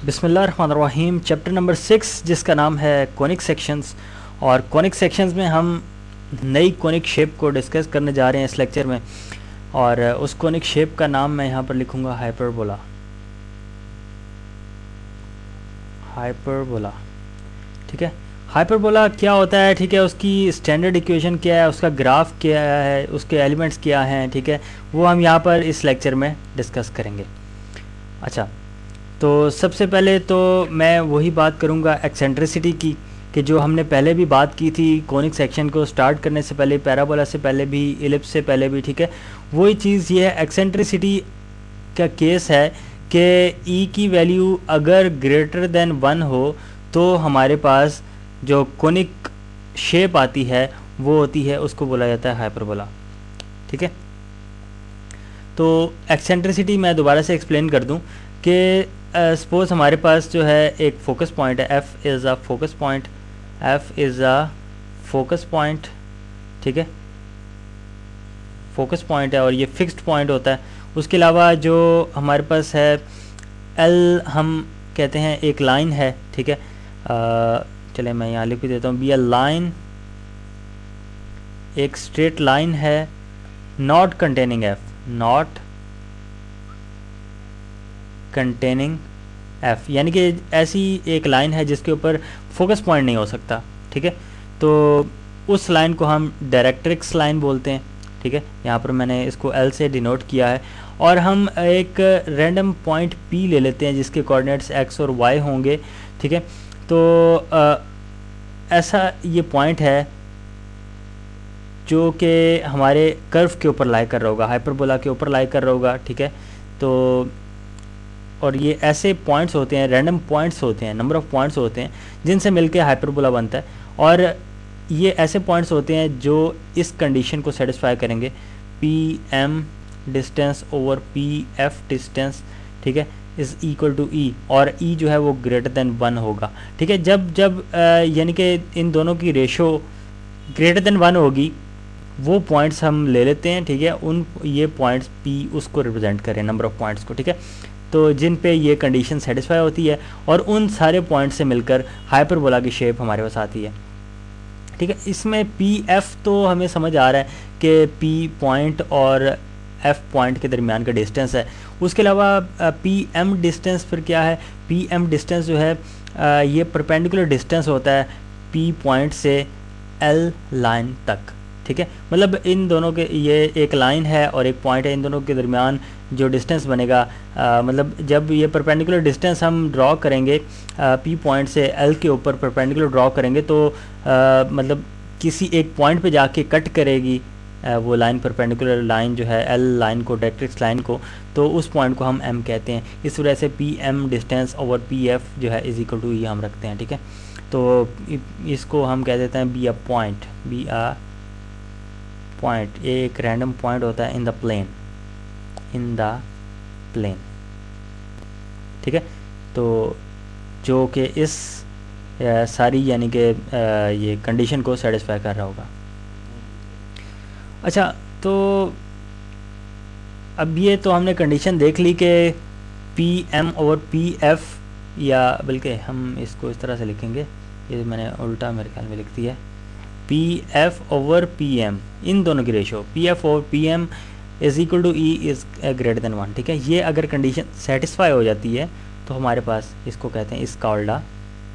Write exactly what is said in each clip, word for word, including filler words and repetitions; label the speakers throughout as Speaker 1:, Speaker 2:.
Speaker 1: बिस्मिल्लाहिर्रहमानिर्रहीम। Chapter number six जिसका नाम है कोनिक सेक्शंस, और कोनिक सेक्शंस में हम नई कोनिक शेप को डिस्कस करने जा रहे हैं इस लेक्चर में। और उस कोनिक शेप का नाम मैं यहाँ पर लिखूँगा हाइपरबोला। हाइपरबोला ठीक है। हाइपरबोला क्या होता है, ठीक है, उसकी स्टैंडर्ड इक्वेशन क्या है, उसका ग्राफ क्या है, उसके एलिमेंट्स क्या हैं, ठीक है, वो हम यहाँ पर इस लेक्चर में डिस्कस करेंगे। अच्छा, तो सबसे पहले तो मैं वही बात करूँगा एक्सेंट्रिसिटी की, कि जो हमने पहले भी बात की थी कोनिक सेक्शन को स्टार्ट करने से पहले, पैराबोला से पहले भी, इलिप्स से पहले भी, ठीक है। वही चीज़ ये है, एक्सेंट्रिसिटी का केस है कि ई की वैल्यू अगर ग्रेटर देन वन हो तो हमारे पास जो कोनिक शेप आती है वो होती है, उसको बोला जाता है हाइपरबोला, ठीक है। तो एक्सेंट्रिसिटी मैं दोबारा से एक्सप्लेन कर दूं कि सपोज uh, हमारे पास जो है एक फोकस पॉइंट है, F is a focus point, F is a focus point, ठीक है, फोकस पॉइंट है और ये फिक्स्ड पॉइंट होता है। उसके अलावा जो हमारे पास है एल, हम कहते हैं एक लाइन है, ठीक है। uh, चले मैं यहाँ लिख भी देता हूँ, बी अ लाइन, एक स्ट्रेट लाइन है, not containing F, not containing F, यानी कि ऐसी एक लाइन है जिसके ऊपर फोकस पॉइंट नहीं हो सकता, ठीक है। तो उस लाइन को हम डायरेक्ट्रिक्स लाइन बोलते हैं, ठीक है। यहाँ पर मैंने इसको एल से डिनोट किया है। और हम एक रैंडम पॉइंट पी ले लेते हैं जिसके कोऑर्डिनेट्स एक्स और वाई होंगे, ठीक है। तो आ, ऐसा ये पॉइंट है जो कि हमारे कर्व के ऊपर लाई कर रहा होगा, हाइपरबोला के ऊपर लाई कर रहा होगा, ठीक है। तो और ये ऐसे पॉइंट्स होते हैं, रैंडम पॉइंट्स होते हैं, नंबर ऑफ़ पॉइंट्स होते हैं जिनसे मिलके हाइपरबोला बनता है। और ये ऐसे पॉइंट्स होते हैं जो इस कंडीशन को सेटिस्फाई करेंगे, P M distance over P F distance, ठीक है, इज़ इक्वल टू ई, और ई जो है वो ग्रेटर देन वन होगा, ठीक है। जब जब यानी कि इन दोनों की रेशो ग्रेटर देन वन होगी, वो पॉइंट्स हम ले लेते हैं, ठीक है। उन ये पॉइंट्स पी उसको रिप्रेजेंट करें, नंबर ऑफ़ पॉइंट्स को, ठीक है, तो जिन पे ये कंडीशन सेटिस्फाई होती है, और उन सारे पॉइंट से मिलकर हाइपरबोला की शेप हमारे पास आती है, ठीक है। इसमें पी एफ तो हमें समझ आ रहा है कि पी पॉइंट और एफ पॉइंट के दरमियान का डिस्टेंस है। उसके अलावा पी एम डिस्टेंस फिर क्या है, पी एम डिस्टेंस जो है आ, ये परपेंडिकुलर डिस्टेंस होता है पी पॉइंट से एल लाइन तक, ठीक है। मतलब इन दोनों के, ये एक लाइन है और एक पॉइंट है, इन दोनों के दरमियान जो डिस्टेंस बनेगा, आ, मतलब जब ये परपेंडिकुलर डिस्टेंस हम ड्रॉ करेंगे पी पॉइंट से एल के ऊपर परपेंडिकुलर ड्रॉ करेंगे, तो आ, मतलब किसी एक पॉइंट पे जाके कट करेगी आ, वो लाइन, परपेंडिकुलर लाइन जो है एल लाइन को, डायरेक्ट्रिक्स लाइन को, तो उस पॉइंट को हम एम कहते हैं। इस वजह से P M distance over P F जो है इज इक्वल टू ई हम रखते हैं, ठीक है। तो इसको हम कह देते हैं be a point, be a point, एक रैंडम पॉइंट होता है in the plane, in the plane, ठीक है। तो जो कि इस आ, सारी यानी कि ये कंडीशन को सेटिस्फाई कर रहा होगा। अच्छा, तो अब ये तो हमने कंडीशन देख ली कि P M over P F, या बल्कि हम इसको इस तरह से लिखेंगे, ये मैंने उल्टा मेरे ख्याल में लिख दिया है, P F over P M, इन दोनों की ratio P F over P M is equal to E is greater than one, ठीक है। ये अगर कंडीशन सेटिस्फाई हो जाती है तो हमारे पास इसको कहते हैं, इस कॉल्ड अ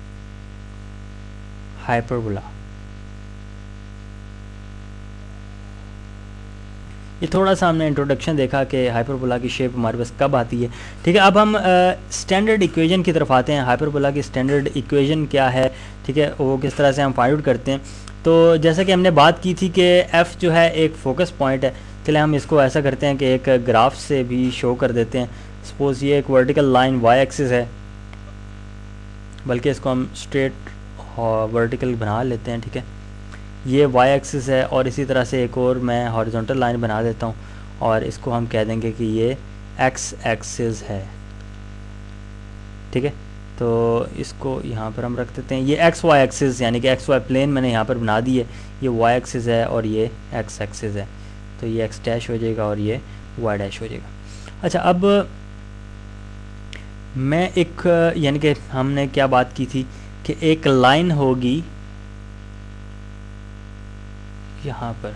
Speaker 1: हाइपरबोला। ये थोड़ा सा हमने इंट्रोडक्शन देखा कि हाइपरबोला की शेप हमारे पास कब आती है, ठीक है। अब हम स्टैंडर्ड इक्वेशन की तरफ आते हैं। हाइपरबोला की स्टैंडर्ड इक्वेशन क्या है, ठीक है, वो किस तरह से हम फाइंड आउट करते हैं। तो जैसा कि हमने बात की थी कि एफ़ जो है एक फोकस पॉइंट है, चले हम इसको ऐसा करते हैं कि एक ग्राफ से भी शो कर देते हैं। सपोज़ ये एक वर्टिकल लाइन वाई एक्सिस है, बल्कि इसको हम स्ट्रेट वर्टिकल बना लेते हैं, ठीक है। ये वाई एक्सिस है, और इसी तरह से एक और मैं हॉरिजॉन्टल लाइन बना देता हूँ, और इसको हम कह देंगे कि ये एक्स एक्सिस है, ठीक है। तो इसको यहाँ पर हम रख देते हैं, ये एक्स वाई एक्सिस, यानी कि एक्स वाई प्लेन मैंने यहाँ पर बना दी है, ये वाई एक्सिस है और ये एक्स एक्सिस है, तो ये एक्स डैश हो जाएगा और ये वाई डैश हो जाएगा। अच्छा, अब मैं एक यानी कि हमने क्या बात की थी कि एक लाइन होगी यहाँ पर,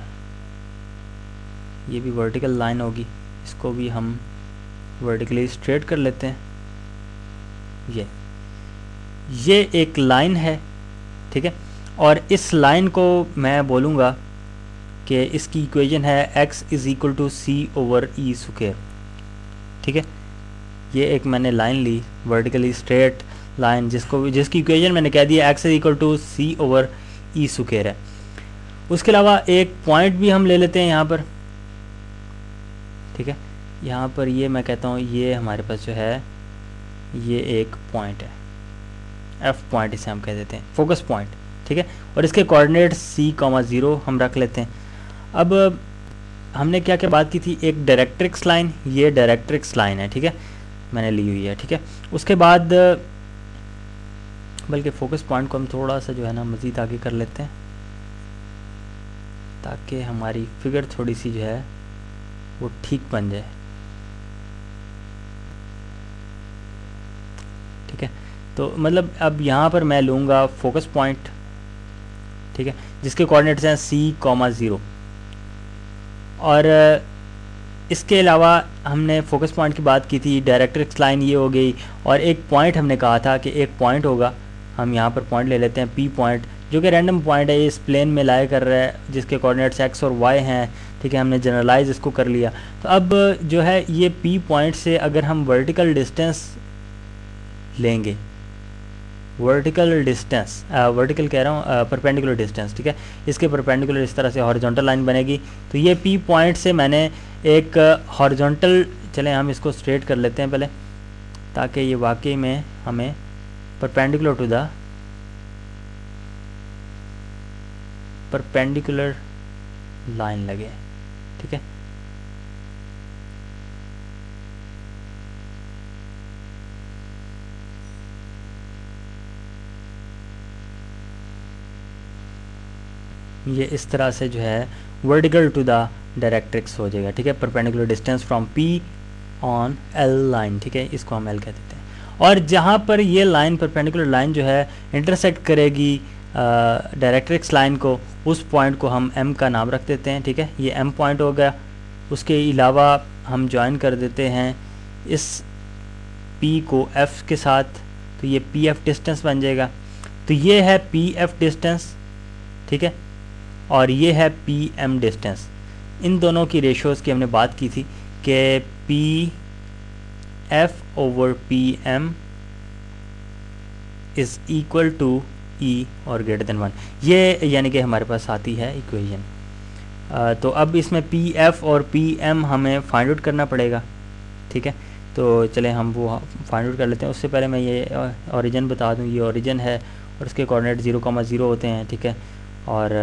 Speaker 1: ये भी वर्टिकल लाइन होगी, इसको भी हम वर्टिकली स्ट्रेट कर लेते हैं। ये ये एक लाइन है, ठीक है, और इस लाइन को मैं बोलूँगा कि इसकी इक्वेशन है x is equal to C over E square, ठीक है। ये एक मैंने लाइन ली वर्टिकली स्ट्रेट लाइन, जिसको जिसकी इक्वेशन मैंने कह दिया x is equal to C over E square है। उसके अलावा एक पॉइंट भी हम ले लेते हैं यहाँ पर, ठीक है। यहाँ पर ये मैं कहता हूँ ये हमारे पास जो है ये एक पॉइंट है, एफ पॉइंट इसे हम कह देते हैं, फोकस पॉइंट, ठीक है। और इसके कोऑर्डिनेट सी कॉमा ज़ीरो हम रख लेते हैं। अब हमने क्या क्या बात की थी, एक डायरेक्ट्रिक्स लाइन, ये डायरेक्ट्रिक्स लाइन है, ठीक है, मैंने ली हुई है, ठीक है। उसके बाद बल्कि फोकस पॉइंट को हम थोड़ा सा जो है ना मज़ीद आगे कर लेते हैं, ताकि हमारी फिगर थोड़ी सी जो है वो ठीक बन जाए, ठीक है। तो मतलब अब यहाँ पर मैं लूँगा फोकस पॉइंट, ठीक है, जिसके कोऑर्डिनेट्स हैं सी कॉमा ज़ीरो। और इसके अलावा हमने फोकस पॉइंट की बात की थी, डायरेक्ट्रिक्स लाइन ये हो गई, और एक पॉइंट हमने कहा था कि एक पॉइंट होगा, हम यहाँ पर पॉइंट ले लेते हैं पी पॉइंट, जो कि रैंडम पॉइंट है, इस प्लेन में लाया कर रहा है, जिसके कोऑर्डिनेट्स एक्स और वाई हैं, ठीक है। हमने जनरलाइज इसको कर लिया। तो अब जो है ये पी पॉइंट से अगर हम वर्टिकल डिस्टेंस लेंगे, वर्टिकल डिस्टेंस वर्टिकल कह रहा हूँ परपेंडिकुलर डिस्टेंस, ठीक है, इसके परपेंडिकुलर इस तरह से हॉरिजॉन्टल लाइन बनेगी। तो ये पी पॉइंट से मैंने एक हॉरिजॉन्टल, चलें हम इसको स्ट्रेट कर लेते हैं पहले, ताकि ये वाकई में हमें perpendicular to the perpendicular line लगे, ठीक है। ये इस तरह से जो है वर्टिकल टू द डायरेक्ट्रिक्स हो जाएगा, ठीक है, perpendicular distance from P on L line, ठीक है, इसको हम एल कह देते हैं। और जहाँ पर ये लाइन परपेंडिकुलर लाइन जो है इंटरसेक्ट करेगी डायरेक्ट्रिक्स लाइन को, उस पॉइंट को हम एम का नाम रख देते हैं, ठीक है, ये एम पॉइंट हो गया। उसके अलावा हम ज्वाइन कर देते हैं इस पी को एफ के साथ, तो ये पी एफ डिस्टेंस बन जाएगा। तो ये है पी एफ डिस्टेंस, ठीक है, और ये है पी एम डिस्टेंस। इन दोनों की रेशियोज़ की हमने बात की थी कि P F over P M is equal to E और ग्रेटर देन वन, ये यानी कि हमारे पास आती है इक्वेशन। तो अब इसमें पी एफ और पी एम हमें फाइंड आउट करना पड़ेगा, ठीक है। तो चलें हम वो फाइंड आउट कर लेते हैं। उससे पहले मैं ये ओरिजिन बता दूं, ये ओरिजिन है और उसके कोऑर्डिनेट ज़ीरो कॉमा ज़ीरो होते हैं, ठीक है, और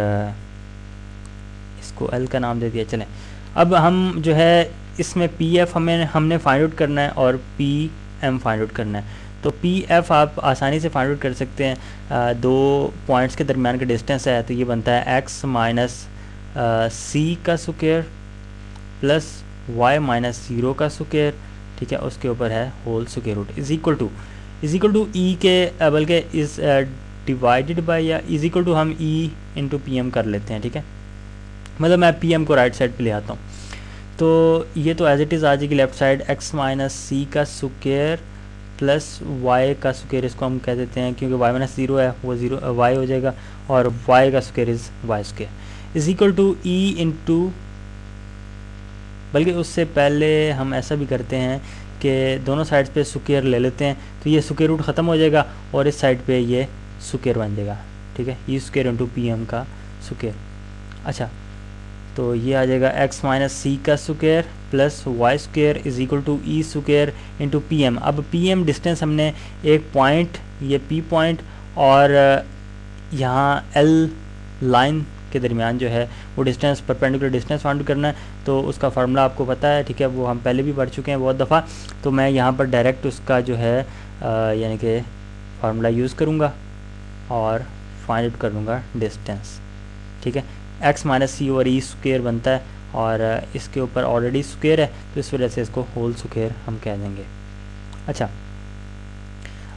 Speaker 1: इसको एल का नाम दे दिया। चलें अब हम जो है इसमें पी एफ हमें हमने फाइंड आउट करना है और पी एम फाइंड आउट करना है। तो पी एफ आप आसानी से फाइंड आउट कर सकते हैं, आ, दो पॉइंट्स के दरमियान का डिस्टेंस है, तो ये बनता है एक्स माइनस सी का square plus Y minus zero का स्क्वायर, ठीक है, उसके ऊपर है whole square root is equal to is equal to E के, बल्कि इज डिवाइडेड बाय, या इज इक्वल टू हम ई इंटू पी एम कर लेते हैं, ठीक है, मतलब मैं पी एम को राइट साइड पे ले आता हूँ। तो ये तो एज इट इज़ आ जाएगी left side, X minus C का स्क्वायर प्लस वाई का स्क्वायर, इसको हम कह देते हैं क्योंकि वाई माइनस ज़ीरो है, वो ज़ीरो वाई हो जाएगा, और वाई का square is Y square is equal to E into, बल्कि उससे पहले हम ऐसा भी करते हैं कि दोनों साइड्स पे स्क्वायर ले लेते हैं, तो ये स्क्वायर रूट ख़त्म हो जाएगा और इस साइड पे ये स्क्वायर बन जाएगा, ठीक है, E square into P M का स्क्वायर। अच्छा, तो ये आ जाएगा एक्स माइनस सी का square plus Y square is equal to E square into P M. अब पी एम डिस्टेंस हमने एक पॉइंट, ये पी पॉइंट और यहाँ एल लाइन के दरमियान जो है वो डिस्टेंस, परपेंडिकुलर डिस्टेंस फाइंड करना है, तो उसका फार्मूला आपको पता है, ठीक है, वो हम पहले भी पढ़ चुके हैं बहुत दफ़ा। तो मैं यहाँ पर डायरेक्ट उसका जो है यानी कि फार्मूला यूज़ करूँगा और फाइंड आउट करूँगा डिस्टेंस, ठीक है, एक्स माइनस सी ओवर ई स्क्वायर बनता है और इसके ऊपर ऑलरेडी स्क्वायर है, तो इस वजह से इसको होल स्क्वायर हम कह देंगे। अच्छा,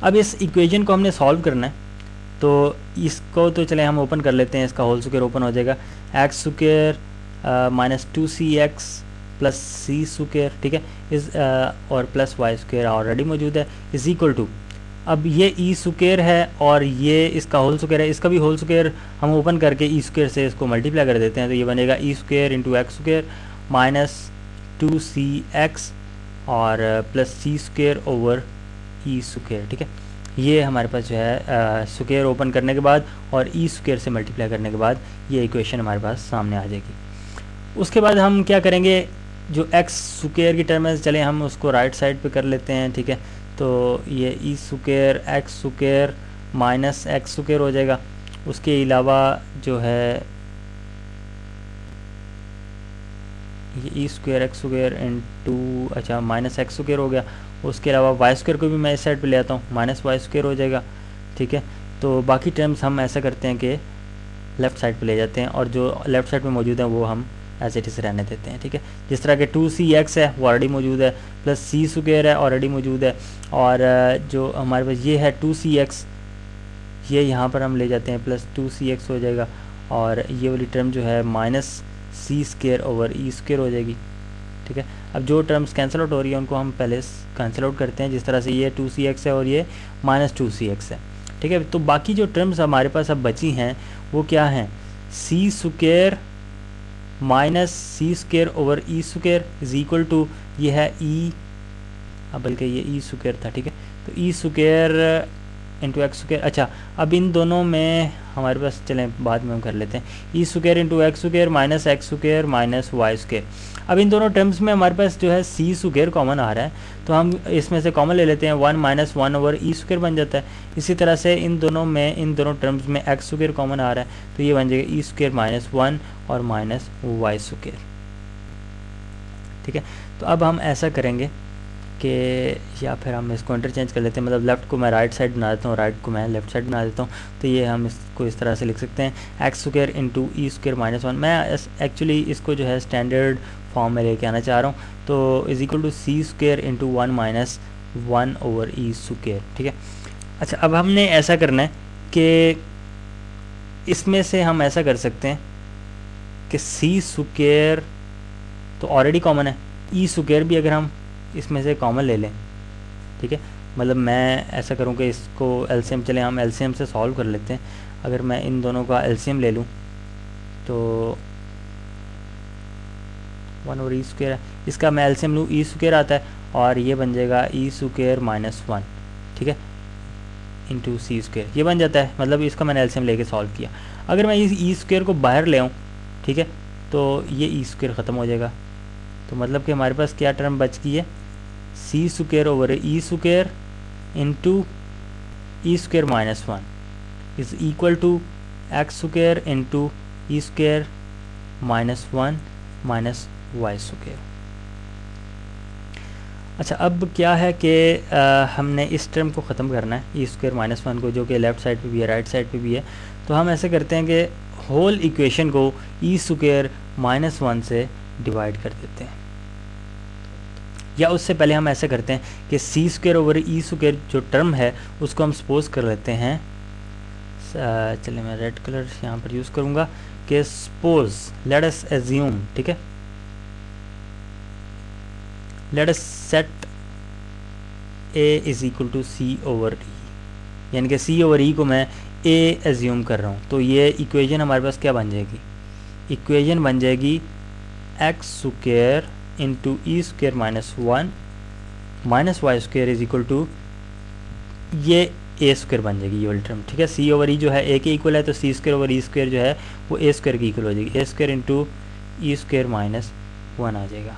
Speaker 1: अब इस इक्वेशन को हमने सॉल्व करना है, तो इसको तो चले हम ओपन कर लेते हैं, इसका होल स्क्वायर ओपन हो जाएगा, x square minus two C X plus C square, ठीक है, इस uh, और प्लस वाई स्क्वायर ऑलरेडी मौजूद है, इज इक्वल टू, अब ये ई स्क्वायर है और ये इसका होल स्क्वायर है, इसका भी होल स्क्वायर हम ओपन करके ई स्क्वायर से इसको मल्टीप्लाई कर देते हैं, तो ये बनेगा E square into X square minus two C X और प्लस सी स्क्वायर ओवर ई स्क्वायर, ठीक है। ये हमारे पास जो है स्क्वायर ओपन करने के बाद और ई स्क्वायर से मल्टीप्लाई करने के बाद ये इक्वेशन हमारे पास सामने आ जाएगी। उसके बाद हम क्या करेंगे, जो एक्स स्क्वायर की टर्म है चले हम उसको राइट साइड पे कर लेते हैं, ठीक है। तो ये E square X square minus X square हो जाएगा। उसके अलावा जो है ये E square X square into अच्छा माइनस एक्स स्क्वायर हो गया। उसके अलावा वाई स्क्वायर को भी मैं इस साइड पे ले आता हूँ, माइनस वाई स्क्वायर हो जाएगा, ठीक है। तो बाकी टर्म्स हम ऐसा करते हैं कि लेफ़्ट साइड पे ले जाते हैं और जो लेफ़्ट साइड में मौजूद है वो हम एज इट इज़ रहने देते हैं, ठीक है। जिस तरह के टू सी एक्स है वो ऑलरेडी मौजूद है, प्लस सी स्क्वायर है ऑलरेडी मौजूद है, और जो हमारे पास ये है टू सी एक्स, ये यहाँ पर हम ले जाते हैं, प्लस टू सी एक्स हो जाएगा, और ये वाली टर्म जो है माइनस सी स्क्वायर ओवर ई स्क्वायर हो जाएगी, ठीक है। अब जो टर्म्स कैंसिल आउट हो रही है उनको हम पहले कैंसिल आउट करते हैं, जिस तरह से ये टू सी एक्स है और ये माइनस टू सी एक्स है, ठीक है। तो बाकी जो टर्म्स हमारे पास अब बची हैं वो क्या हैं, C square minus C square over E square is equal to, ये है ई, अब बल्कि ये ई स्क्वायर था, ठीक है। तो E square into X square, अच्छा अब इन दोनों में हमारे पास चलें बाद में हम कर लेते हैं, E square into X square minus X square minus Y square. अब इन दोनों टर्म्स में हमारे पास जो है सी स्क्वायर कॉमन आ रहा है, तो हम इसमें से कॉमन ले लेते हैं, वन माइनस वन ओवर ई स्क्वायर बन जाता है। इसी तरह से इन दोनों में इन दोनों टर्म्स में एक्स स्क्वायर कॉमन आ रहा है, तो ये बन जाएगा ई स्क्वायर माइनस वन और माइनस वाई स्क्वायर, ठीक है। तो अब हम ऐसा करेंगे कि या फिर हम इसको इंटरचेंज कर लेते हैं, मतलब लेफ़्ट को मैं राइट साइड बना देता हूँ, राइट को मैं लेफ़्ट साइड बना देता हूँ। तो ये हम इसको इस तरह से लिख सकते हैं, एक्स स्क्वायर इंटू ई स्क्वायर माइनस वन। मैं एक्चुअली इसको जो है स्टैंडर्ड फॉर्म में लेके आना चाह रहा हूँ, तो is equal to C square into one minus one over E square, ठीक है। अच्छा अब हमने ऐसा करना है कि इसमें से हम ऐसा कर सकते हैं कि सी स्क्वायर तो ऑलरेडी कॉमन है, ई स्क्वायर भी अगर हम इसमें से कॉमन ले लें, ठीक है। मतलब मैं ऐसा करूं कि इसको एलसीएम, चले हम एलसीएम से सॉल्व कर लेते हैं। अगर मैं इन दोनों का एलसीएम ले लूं तो वन और ई स्क्वायर है, इसका मैं एलसीएम लूँ ई स्क्वायर आता है और ये बन जाएगा ई स्क्वायर माइनस वन, ठीक है, इंटू सी स्क्वायर, ये बन जाता है। मतलब इसका मैंने एलसीएम लेके सॉल्व किया। अगर मैं इस ई स्क्वायर को बाहर ले आऊँ, ठीक है, तो ये ई स्क्वायर ख़त्म हो जाएगा। तो मतलब कि हमारे पास क्या टर्म बच गई है, C square over E square into E square minus one is equal to X square into E square minus one minus Y square. अच्छा अब क्या है कि हमने इस टर्म को ख़त्म करना है, ई स्क्वायर माइनस वन को, जो कि लेफ़्ट साइड पे भी है राइट साइड पे भी है। तो हम ऐसे करते हैं कि होल इक्वेशन को ई स्क्वायर माइनस वन से डिवाइड कर देते हैं, या उससे पहले हम ऐसे करते हैं कि सी स्क्वायर ओवर ई स्क्वायर जो टर्म है उसको हम सपोज कर लेते हैं, चलिए मैं रेड कलर यहाँ पर यूज़ करूँगा कि सपोज लेट अस एज्यूम, ठीक है, let us set A is equal to C over E, यानी कि सी ओवर ई को मैं ए एज्यूम कर रहा हूँ। तो ये इक्वेशन हमारे पास क्या बन जाएगी, इक्वेशन बन जाएगी x square into E square minus one minus Y square is equal to ये ए स्क्वायर बन जाएगी ये वाली टर्म, ठीक है। सी ओवर ई जो है ए के इक्वल है, तो सी स्क्वायर ओवर ई स्क्वायर जो है वो ए स्क्वायर की इक्वल हो जाएगी, a square into E square minus one आ जाएगा।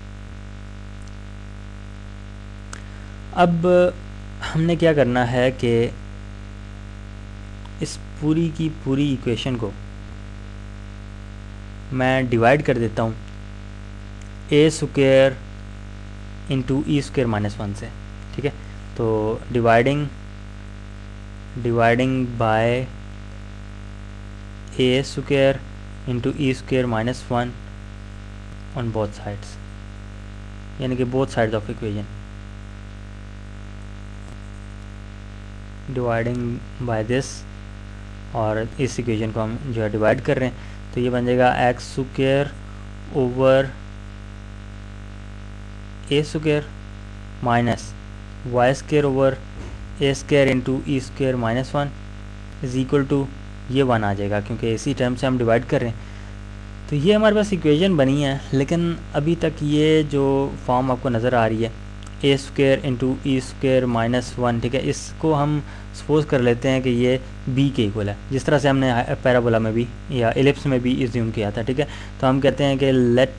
Speaker 1: अब हमने क्या करना है कि इस पूरी की पूरी इक्वेशन को मैं डिवाइड कर देता हूँ a square into E square minus one से, ठीक है। तो dividing dividing by a square into E square minus one on both sides, यानी कि both sides of equation. Dividing by this, और इस इक्वेशन को हम जो है डिवाइड कर रहे हैं, तो ये बन जाएगा x square over a square minus Y square over a square into E square minus one is equal to ये वन आ जाएगा, क्योंकि इसी टर्म से हम डिवाइड कर रहे हैं। तो ये हमारे पास इक्वेशन बनी है, लेकिन अभी तक ये जो फॉर्म आपको नज़र आ रही है a square into E square minus one, ठीक है, इसको हम सपोज कर लेते हैं कि ये बी के इक्वल है, जिस तरह से हमने पैराबोला में भी या एलिप्स में भी इज्यूम किया था, ठीक है। तो हम कहते हैं कि let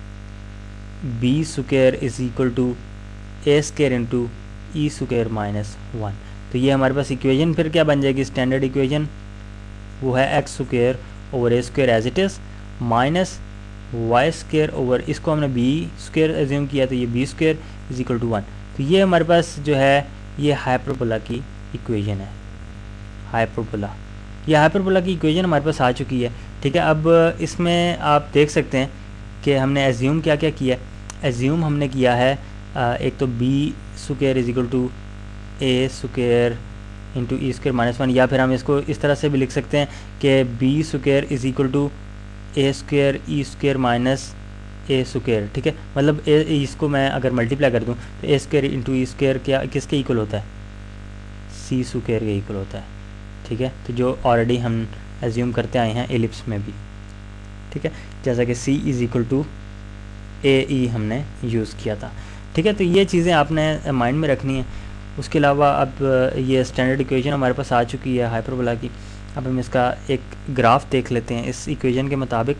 Speaker 1: b square is equal to a square into E square minus one. तो ये हमारे पास इक्वेशन फिर क्या बन जाएगी, स्टैंडर्ड इक्वेशन, वो है x square over a square as it is minus Y square over, इसको हमने बी स्क्वायर एज्यूम किया, तो ये b square is equal to one. तो ये हमारे पास जो है ये हाइपरबोला की इक्वेशन है, हाइपरबोला, ये हाइपरबोला की इक्वेशन हमारे पास आ चुकी है, ठीक है। अब इसमें आप देख सकते हैं कि हमने एज्यूम क्या क्या किया है। एज्यूम हमने किया है आ, एक तो b square is equal to a square into E square minus one, या फिर हम इसको इस तरह से भी लिख सकते हैं कि b square is equal to a square e square minus a square, ठीक है। मतलब ए इसको मैं अगर मल्टीप्लाई कर दूं तो a square into E square क्या किसके इक्वल होता है, सी स्क्वायर के इक्वल होता है, ठीक है। तो जो ऑलरेडी हम एज्यूम करते आए हैं एलिप्स में भी, ठीक है, जैसा कि c is equal to a e हमने यूज़ किया था, ठीक है। तो ये चीज़ें आपने माइंड में रखनी है। उसके अलावा अब ये स्टैंडर्ड इक्वेशन हमारे पास आ चुकी है हाइपरबोला की। अब हम इसका एक ग्राफ देख लेते हैं इस इक्वेशन के मुताबिक।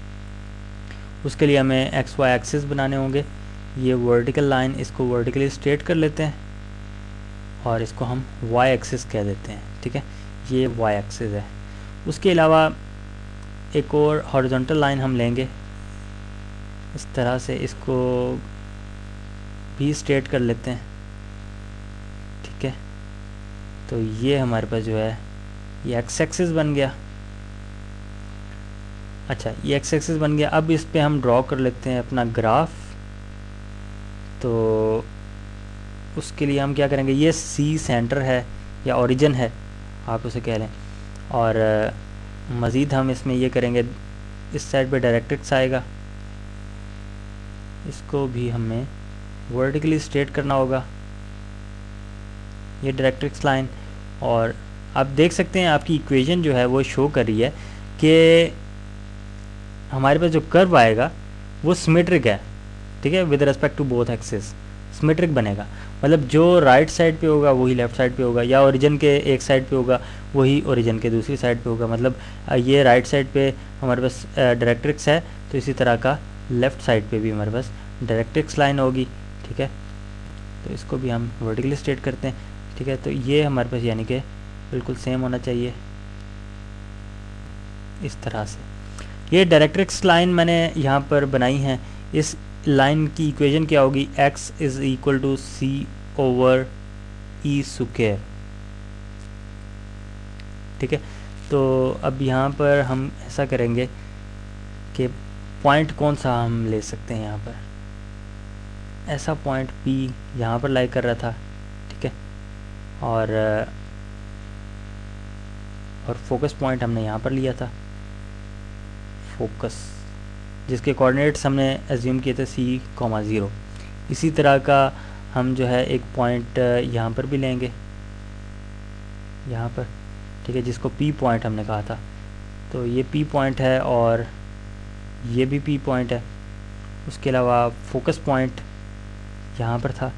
Speaker 1: उसके लिए हमें एक्स वाई एक्सिस बनाने होंगे। ये वर्टिकल लाइन, इसको वर्टिकली स्ट्रेट कर लेते हैं और इसको हम वाई एक्सिस कह देते हैं, ठीक है, ये वाई एक्सिस है। उसके अलावा एक और हॉरिजॉन्टल लाइन हम लेंगे इस तरह से, इसको भी स्ट्रेट कर लेते हैं, ठीक है। तो ये हमारे पास जो है ये एक्स एक्सिस बन गया। अच्छा, ये एक्स एक्सिस बन गया। अब इस पे हम ड्रॉ कर लेते हैं अपना ग्राफ। तो उसके लिए हम क्या करेंगे, ये सी सेंटर है या ओरिजिन है आप उसे कह लें, और मज़ीद हम इसमें ये करेंगे, इस साइड पे डायरेक्ट्रिक्स आएगा, इसको भी हमें वर्टिकली स्ट्रेट करना होगा, ये डायरेक्ट्रिक्स लाइन। और आप देख सकते हैं आपकी इक्वेशन जो है वो शो कर रही है कि हमारे पास जो कर्व आएगा वो सिमेट्रिक है, ठीक है, with respect to both axis symmetric बनेगा। मतलब जो राइट साइड पे होगा वही लेफ़्ट साइड पे होगा, या ओरिजिन के एक साइड पे होगा वही ओरिजिन के दूसरी साइड पे होगा। मतलब ये राइट साइड पे हमारे पास डायरेक्ट्रिक्स है, तो इसी तरह का लेफ़्ट साइड पे भी हमारे पास डायरेक्ट्रिक्स लाइन होगी, ठीक है। तो इसको भी हम वर्टिकली स्ट्रेट करते हैं, ठीक है। तो ये हमारे पास यानी कि बिल्कुल सेम होना चाहिए इस तरह से। ये डायरेक्ट्रिक्स लाइन मैंने यहाँ पर बनाई है। इस लाइन की इक्वेशन क्या होगी, x is equal to C over E square, ठीक है। तो अब यहाँ पर हम ऐसा करेंगे कि पॉइंट कौन सा हम ले सकते हैं, यहाँ पर ऐसा पॉइंट P यहाँ पर लाई कर रहा था, ठीक है, और और फोकस पॉइंट हमने यहाँ पर लिया था, फोकस जिसके कोऑर्डिनेट्स हमने एज्यूम किए थे सी कॉमा ज़ीरो। इसी तरह का हम जो है एक पॉइंट यहाँ पर भी लेंगे, यहाँ पर, ठीक है, जिसको P पॉइंट हमने कहा था। तो ये P पॉइंट है और ये भी P पॉइंट है। उसके अलावा फोकस पॉइंट यहाँ पर था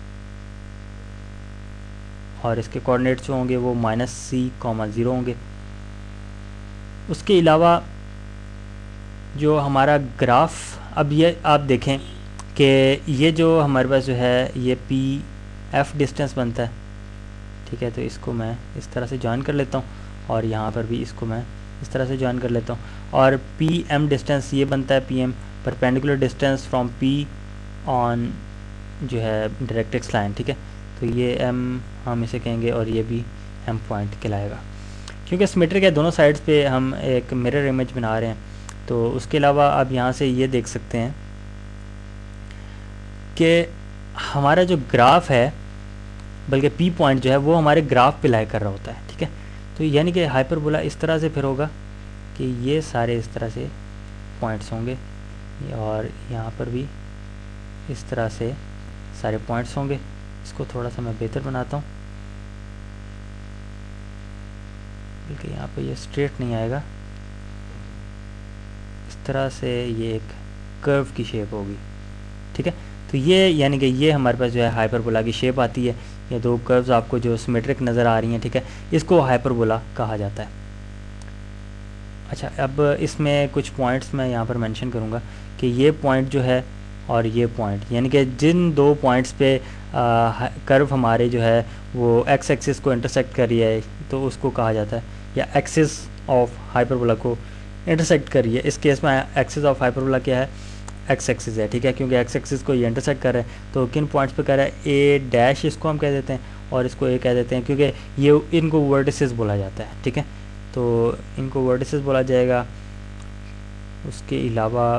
Speaker 1: और इसके कोऑर्डिनेट्स जो होंगे वो माइनस सी कॉमा ज़ीरो होंगे। उसके अलावा जो हमारा ग्राफ, अब ये आप देखें कि ये जो हमारे पास जो है ये पी एफ डिस्टेंस बनता है, ठीक है। तो इसको मैं इस तरह से जॉइन कर लेता हूँ और यहाँ पर भी इसको मैं इस तरह से जॉइन कर लेता हूँ। और पी एम डिस्टेंस ये बनता है, P M perpendicular distance from P on जो है डायरेक्ट्रिक्स लाइन, ठीक है। तो ये एम हम इसे कहेंगे और ये भी एम पॉइंट कहलाएगा, क्योंकि सिमेट्रिक है, दोनों साइड्स पे हम एक मिरर इमेज बना रहे हैं। तो उसके अलावा आप यहाँ से ये देख सकते हैं कि हमारा जो ग्राफ है बल्कि पी पॉइंट जो है वो हमारे ग्राफ पे लाई कर रहा होता है, ठीक है। तो यानी कि हाइपरबोला इस तरह से फिर होगा कि ये सारे इस तरह से पॉइंट्स होंगे और यहाँ पर भी इस तरह से सारे पॉइंट्स होंगे। इसको थोड़ा सा मैं बेहतर बनाता हूँ, बल्कि यहाँ पे ये स्ट्रेट नहीं आएगा, इस तरह से ये एक कर्व की शेप होगी, ठीक है। तो ये यानी कि ये हमारे पास जो है हाइपरबोला की शेप आती है। ये दो कर्व्स आपको जो सिमेट्रिक नज़र आ रही हैं, ठीक है, इसको हाइपरबोला कहा जाता है। अच्छा, अब इसमें कुछ पॉइंट्स मैं यहाँ पर मेंशन करूँगा कि ये पॉइंट जो है और ये पॉइंट, यानी कि जिन दो पॉइंट्स पे आ, कर्व हमारे जो है वो एक्स एक्सिस को इंटरसेक्ट कर रही है, तो उसको कहा जाता है, या एक्सिस ऑफ हाइपरबोला को इंटरसेक्ट कर रही है। इस केस में एक्सिस ऑफ हाइपरबोला क्या है, एक्स एक्सिस है, ठीक है, क्योंकि एक्स एक्सिस को ये इंटरसेक्ट कर रहा है। तो किन पॉइंट्स पे कर रहा है, ए डैश इसको हम कह देते हैं और इसको ए कह देते हैं, क्योंकि ये इनको वर्टिसेस बोला जाता है, ठीक है। तो इनको वर्टिसेस बोला जाएगा। उसके अलावा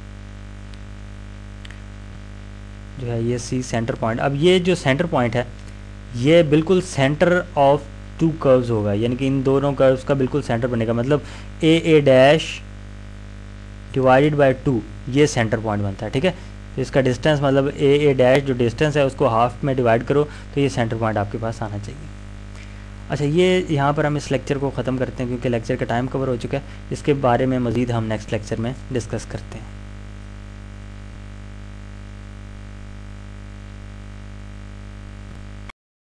Speaker 1: जो है ये सी सेंटर पॉइंट। अब ये जो सेंटर पॉइंट है ये बिल्कुल सेंटर ऑफ टू कर्व्स होगा, यानी कि इन दोनों कर्व्स का बिल्कुल सेंटर बनेगा। मतलब A A dash divided by two, ये सेंटर पॉइंट बनता है, ठीक है। तो इसका डिस्टेंस मतलब ए ए डैश जो डिस्टेंस है उसको हाफ में डिवाइड करो तो ये सेंटर पॉइंट आपके पास आना चाहिए। अच्छा, ये यहाँ पर हम इस लेक्चर को ख़त्म करते हैं क्योंकि लेक्चर का टाइम कवर हो चुका है। इसके बारे में मज़ीद हम नेक्स्ट लेक्चर में डिस्कस करते हैं।